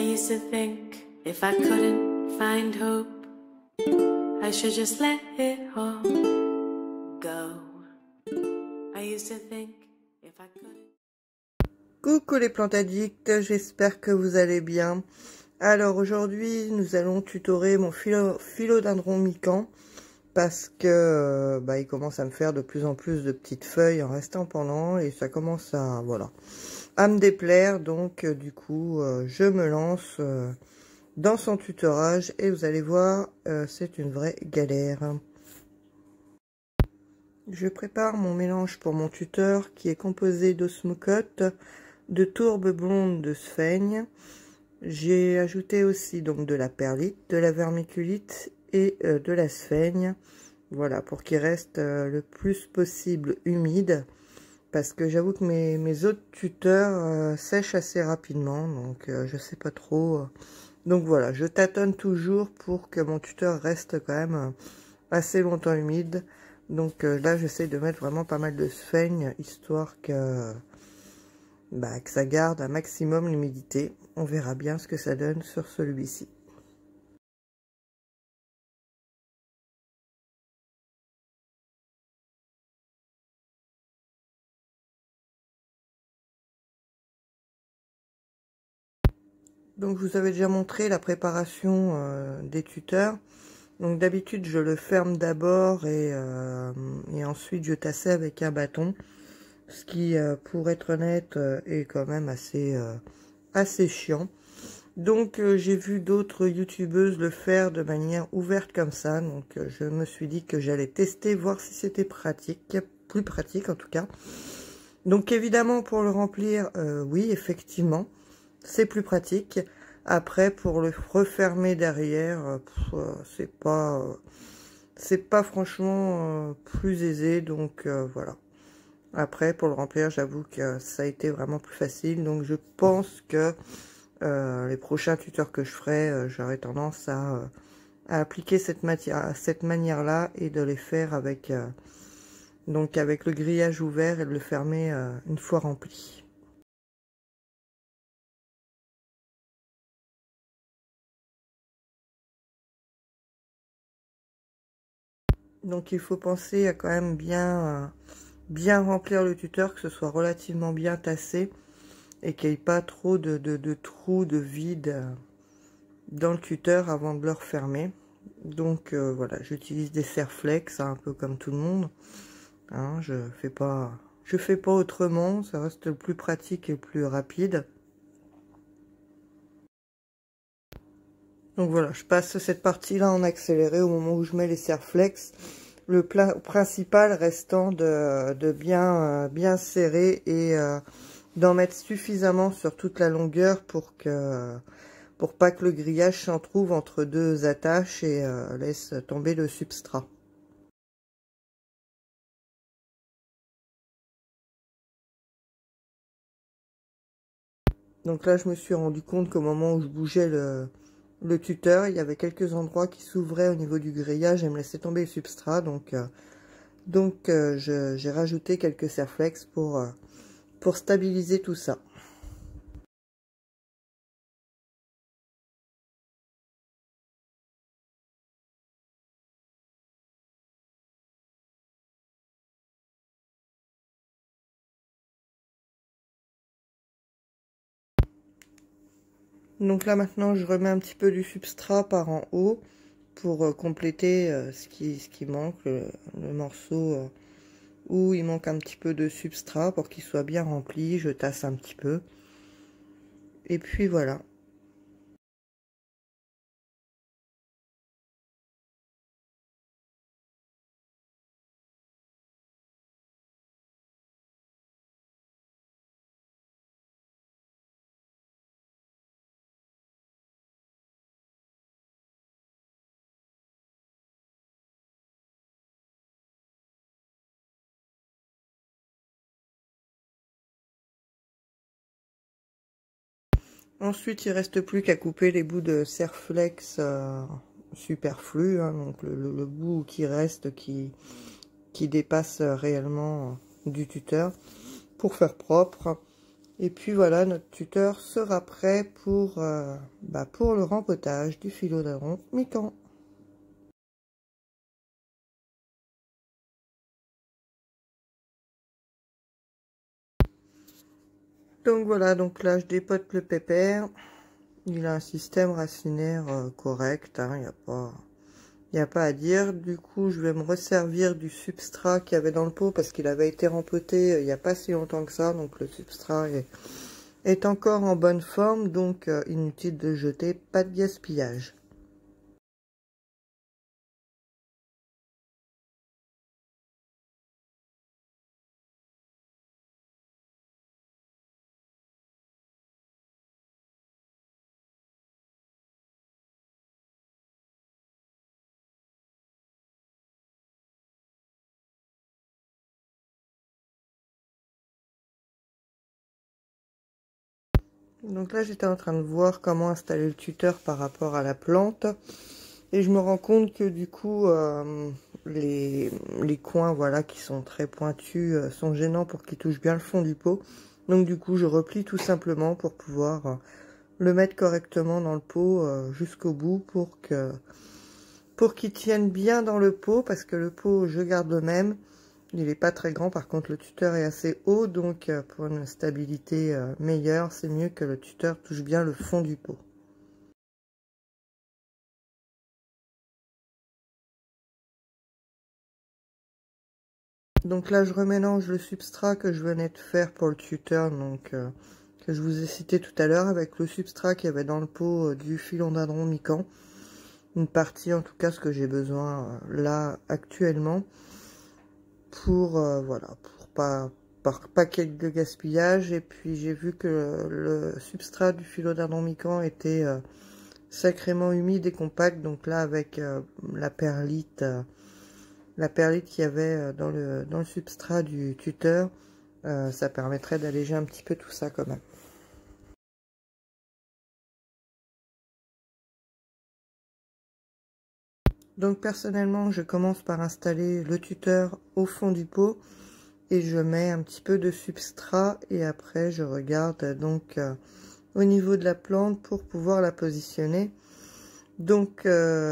used to think if I couldn't find hope, I should just let it all go. I used to think if I couldn't. Coucou les plantes addicts, j'espère que vous allez bien. Alors aujourd'hui, nous allons tutorer mon philodendron mikan parce que il commence à me faire de plus en plus de petites feuilles en restant pendant et ça commence à à me déplaire. Donc du coup, je me lance dans son tutorage et vous allez voir, c'est une vraie galère. Je prépare mon mélange pour mon tuteur qui est composé d'osmocote, de tourbe blonde de sphaigne. J'ai ajouté aussi donc de la perlite, de la vermiculite et de la sphaigne. Voilà, pour qu'il reste le plus possible humide. Parce que j'avoue que mes autres tuteurs sèchent assez rapidement. Donc je sais pas trop. Donc voilà, je tâtonne toujours pour que mon tuteur reste quand même assez longtemps humide. Donc là, j'essaie de mettre vraiment pas mal de sphaigne, histoire que ça garde un maximum l'humidité. On verra bien ce que ça donne sur celui-ci. Donc je vous avais déjà montré la préparation des tuteurs. Donc d'habitude je le ferme d'abord et ensuite je tassais avec un bâton. Ce qui, pour être honnête, est quand même assez chiant. Donc j'ai vu d'autres youtubeuses le faire de manière ouverte comme ça. Donc je me suis dit que j'allais tester, voir si c'était pratique, plus pratique en tout cas. Donc évidemment pour le remplir, oui effectivement, c'est plus pratique. Après pour le refermer derrière, c'est pas franchement plus aisé. Donc voilà. Après, pour le remplir, j'avoue que ça a été vraiment plus facile. Donc, je pense que les prochains tuteurs que je ferai, j'aurai tendance à appliquer cette manière-là et de les faire avec le grillage ouvert et de le fermer une fois rempli. Donc, il faut penser à quand même bien remplir le tuteur, que ce soit relativement bien tassé et qu'il n'y ait pas trop de trous, de vide dans le tuteur avant de le refermer. Donc voilà, j'utilise des Serflex, un peu comme tout le monde. Hein, je fais pas autrement, ça reste le plus pratique et le plus rapide. Donc voilà, je passe cette partie-là en accéléré au moment où je mets les Serflex. Le principal restant de bien serrer et d'en mettre suffisamment sur toute la longueur pour pas que le grillage s'en trouve entre deux attaches et laisse tomber le substrat. Donc là, je me suis rendu compte qu'au moment où je bougeais le tuteur, il y avait quelques endroits qui s'ouvraient au niveau du grillage et me laissaient tomber le substrat. Donc j'ai rajouté quelques Serflex pour stabiliser tout ça. Donc là maintenant je remets un petit peu du substrat par en haut pour compléter ce qui manque, le morceau où il manque un petit peu de substrat pour qu'il soit bien rempli. Je tasse un petit peu et puis voilà. Ensuite, il reste plus qu'à couper les bouts de Serflex superflus, hein, donc le bout qui reste, qui dépasse réellement du tuteur, pour faire propre. Et puis voilà, notre tuteur sera prêt pour le rempotage du philodendron mikan. Donc voilà, donc là je dépote le pépère. Il a un système racinaire correct, hein, il n'y a pas à dire. Du coup, je vais me resservir du substrat qu'il y avait dans le pot parce qu'il avait été rempoté il n'y a pas si longtemps que ça. Donc le substrat est encore en bonne forme, donc inutile de jeter, pas de gaspillage. Donc là, j'étais en train de voir comment installer le tuteur par rapport à la plante. Et je me rends compte que du coup, les coins voilà, qui sont très pointus sont gênants pour qu'ils touchent bien le fond du pot. Donc du coup, je replie tout simplement pour pouvoir le mettre correctement dans le pot jusqu'au bout pour qu'il tienne bien dans le pot. Parce que le pot, je garde le même. Il n'est pas très grand, par contre le tuteur est assez haut, donc pour une stabilité meilleure, c'est mieux que le tuteur touche bien le fond du pot. Donc là, je remélange le substrat que je venais de faire pour le tuteur, donc que je vous ai cité tout à l'heure, avec le substrat qu'il y avait dans le pot du philodendron mikan. Une partie, en tout cas, ce que j'ai besoin là actuellement, pour voilà, pour pas qu'il y ait de gaspillage. Et puis j'ai vu que le substrat du philodendron mikan était sacrément humide et compact, donc là avec la perlite qu'il y avait dans le substrat du tuteur, ça permettrait d'alléger un petit peu tout ça quand même. Donc personnellement, je commence par installer le tuteur au fond du pot et je mets un petit peu de substrat et après je regarde donc au niveau de la plante pour pouvoir la positionner. Donc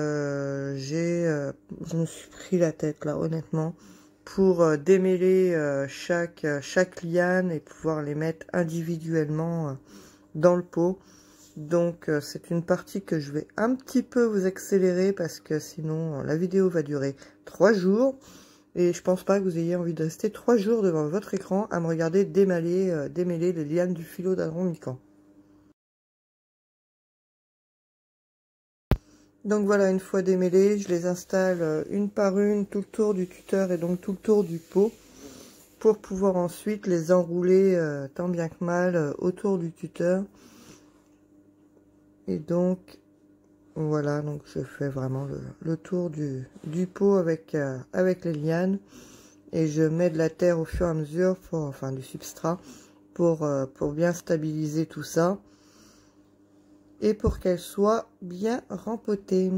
je me suis pris la tête là honnêtement pour démêler chaque liane et pouvoir les mettre individuellement dans le pot. Donc c'est une partie que je vais un petit peu vous accélérer parce que sinon la vidéo va durer 3 jours. Et je pense pas que vous ayez envie de rester 3 jours devant votre écran à me regarder démêler les lianes du philodendron mikan. Donc voilà, une fois démêlées, je les installe une par une tout le tour du tuteur et donc tout le tour du pot pour pouvoir ensuite les enrouler tant bien que mal autour du tuteur. Et donc voilà, donc je fais vraiment le tour du pot avec les lianes et je mets de la terre au fur et à mesure, enfin du substrat, pour bien stabiliser tout ça et pour qu'elle soit bien rempotée.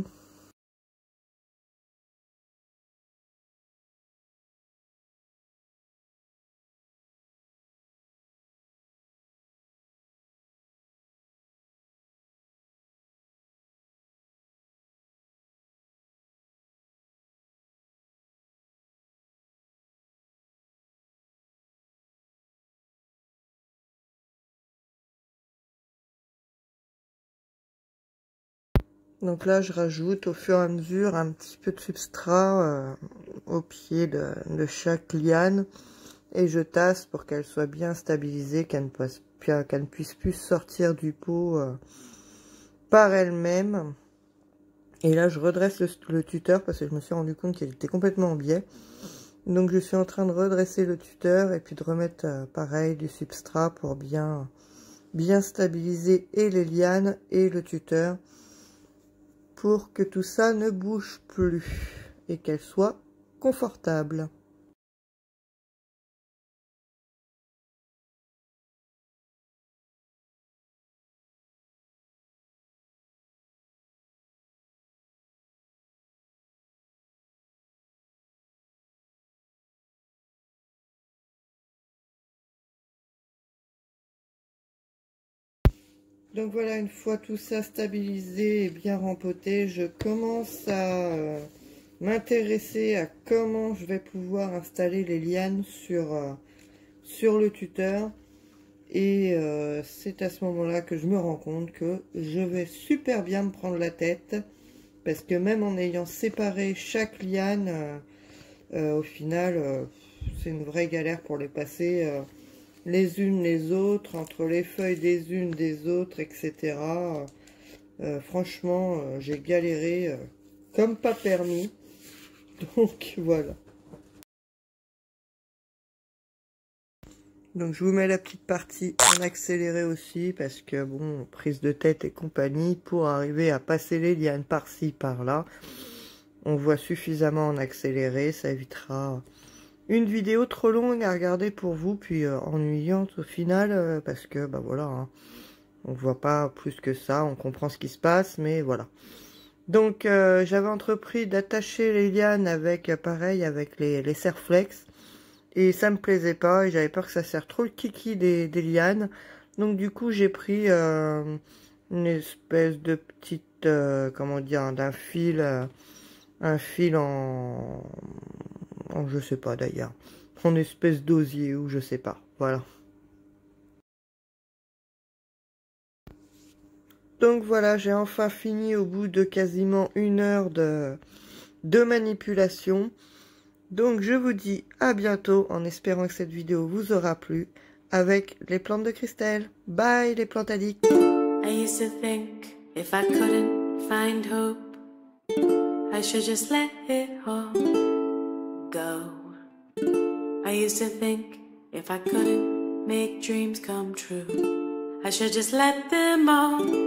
Donc là, je rajoute au fur et à mesure un petit peu de substrat au pied de chaque liane et je tasse pour qu'elle soit bien stabilisée, qu'elle ne puisse plus sortir du pot par elle-même. Et là, je redresse le tuteur parce que je me suis rendu compte qu'il était complètement en biais. Donc, je suis en train de redresser le tuteur et puis de remettre pareil du substrat pour bien stabiliser et les lianes et le tuteur, pour que tout ça ne bouge plus et qu'elle soit confortable. Donc voilà, une fois tout ça stabilisé et bien rempoté, je commence à m'intéresser à comment je vais pouvoir installer les lianes sur le tuteur. Et c'est à ce moment-là que je me rends compte que je vais super bien me prendre la tête. Parce que même en ayant séparé chaque liane, au final, c'est une vraie galère pour les passer les unes les autres, entre les feuilles des unes des autres, etc. Franchement, j'ai galéré comme pas permis. Donc voilà. Donc je vous mets la petite partie en accéléré aussi, parce que bon, prise de tête et compagnie, pour arriver à passer les lianes par-ci, par-là, on voit suffisamment en accéléré, ça évitera une vidéo trop longue à regarder pour vous, puis ennuyante au final, parce que bah voilà, hein, on voit pas plus que ça, on comprend ce qui se passe, mais voilà. Donc j'avais entrepris d'attacher les lianes avec, pareil, avec les serre-flex, et ça me plaisait pas, et j'avais peur que ça serre trop le kiki des lianes. Donc du coup j'ai pris une espèce de petite, comment dire, d'un fil, un fil en je sais pas d'ailleurs, en espèce d'osier ou je sais pas, voilà. Donc voilà, j'ai enfin fini au bout de quasiment 1 heure de manipulation. Donc je vous dis à bientôt en espérant que cette vidéo vous aura plu avec les plantes de Christelle. Bye les plantes addicts. I used to think if I couldn't find hope, I should just let it all go. I used to think if I couldn't make dreams come true, I should just let them all